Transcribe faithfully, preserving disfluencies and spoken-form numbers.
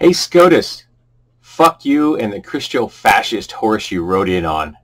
Hey SCOTUS, fuck you and the Christo-fascist horse you rode in on.